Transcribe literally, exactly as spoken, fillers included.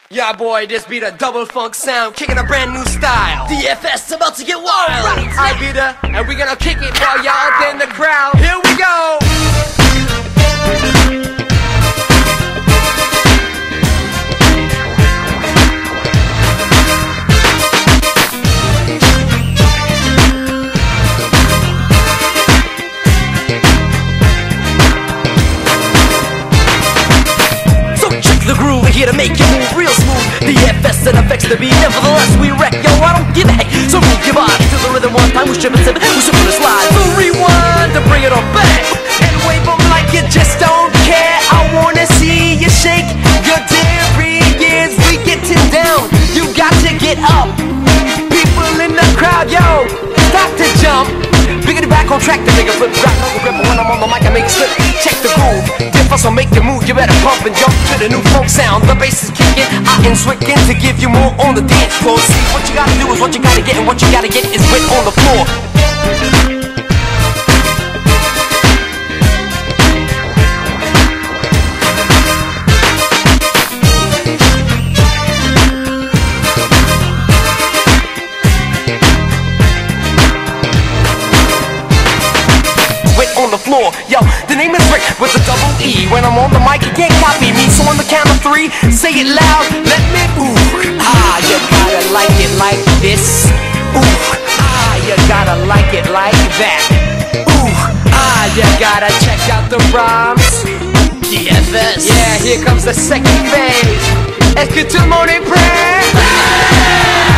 Yeah, boy, this be the double funk sound, kicking a brand new style. D F S about to get wild. Right. I be the, and we gonna kick it while y'all up in the crowd. Here we go. The groove, we're here to make you move real smooth. D F S and affects the beat. Nevertheless, we wreck, yo, I don't give a heck. So move your body to the rhythm one time. We strip and seven, we super the slide. So rewind to bring it on back. And wave them like you just don't care. I wanna see you shake your derrieres. We getting down, you got to get up. People in the crowd, yo, stop to jump. Biggity back on track to make a flip, drop, no grip. When I'm on the mic, I make it slip. Check the groove. Difference will make you move. You better pump and jump to the new funk sound. The bass is kicking, I am swicking to give you more on the dance floor. See, what you gotta do is what you gotta get, and what you gotta get is wit on the floor. On the floor, yo, the name is Rick with a double E. When I'm on the mic, you can't copy me. So on the count of three, say it loud, let me ooh. Ah, you gotta like it like this. Ooh, ah, you gotta like it like that. Ooh, ah, you gotta check out the rhymes. D F S. Yeah, here comes the second phase. Est-ce que tout le monde est prêt?